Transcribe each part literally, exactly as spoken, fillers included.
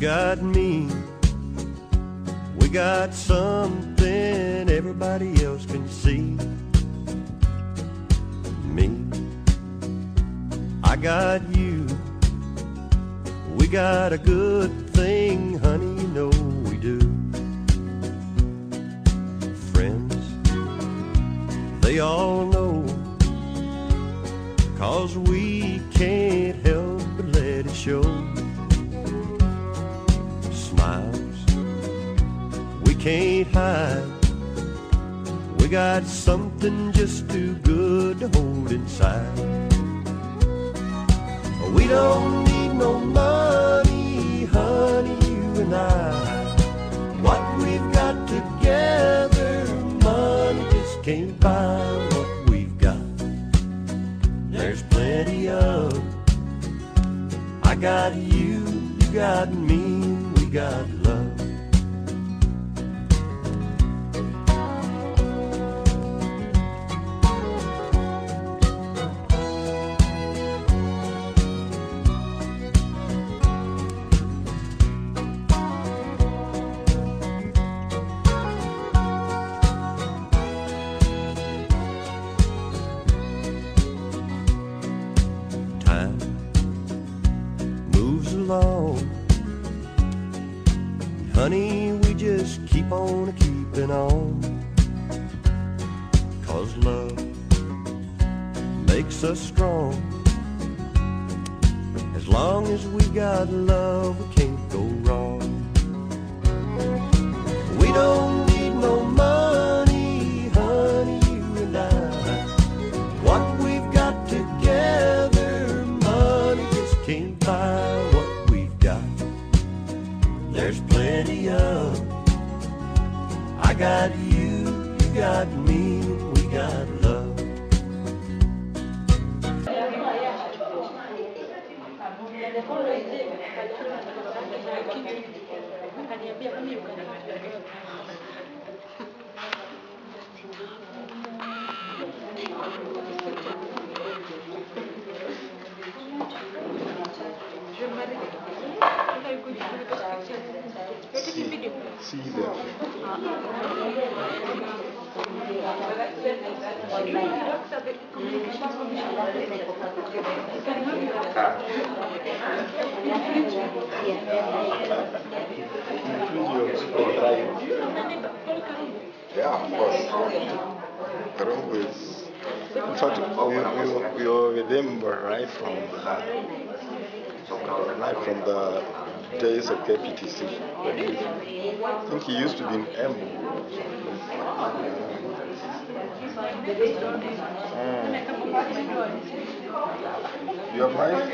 got me. We got something everybody else can see. Me, I got you. We got a good thing, honey, you know we do. Friends, they all know, 'cause we can't help but let it show. Smiles, we can't hide. We got something just too good to hold inside. We don't need no money, honey, you and I. What we've got together, money just can't buy what we've got. There's plenty of. I got you, you got me, we got love. Along. Honey, we just keep on keeping on, 'cause love makes us strong. As long as we got love, we can't go wrong. We don't need no money, honey, you and I. What we've got together, money just can't buy. There's plenty of. I got you, you got me, we got love. See them. Yeah, of course. They're always. In fact, we, we, we were with him right from the, right from the days of K P T C. I think he used to be in M. Mm. You have mine?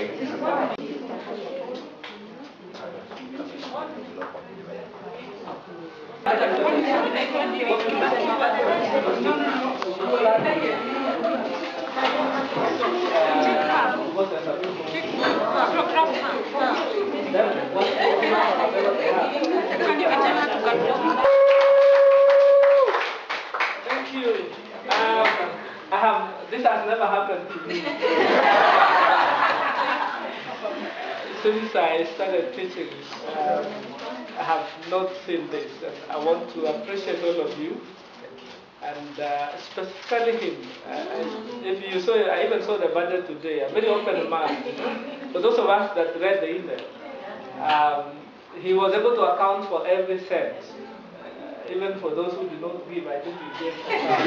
Thank you. Um, I have. This has never happened to me. Since I started teaching, um, I have not seen this, and I want to appreciate all of you, and uh, specifically him. Uh, if you saw, I even saw the budget today. A very open man. For those of us that read the email, um, he was able to account for every cent. Even for those who do not give, I think you gave.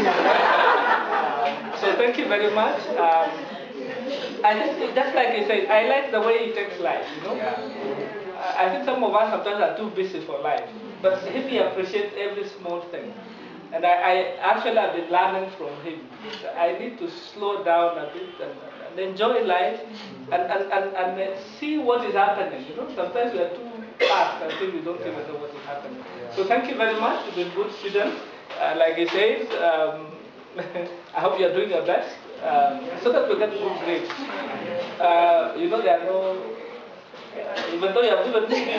um, so thank you very much. Um, I think, just like he said, I like the way he takes life, you know. Yeah. I think some of us sometimes are too busy for life, but him, he appreciates every small thing. And I, I actually have been learning from him. I need to slow down a bit and, and enjoy life and, and, and, and see what is happening, you know. Sometimes we are too fast until we don't yeah. even know what is happening. Yeah. So thank you very much. You've been good students. Uh, like he says, um, I hope you are doing your best um, so that we get good grades. Uh, you know, there are no, uh, even though you have given me.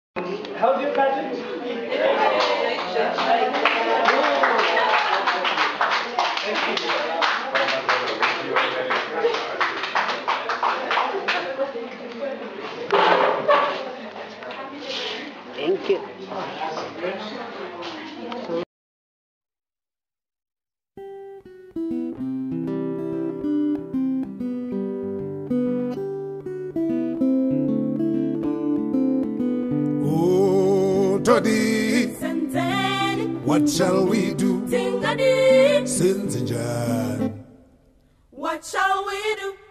How do you catch it? Singadi, Senteni, what shall we do? Tingadi, Sinzinjan. what shall we do?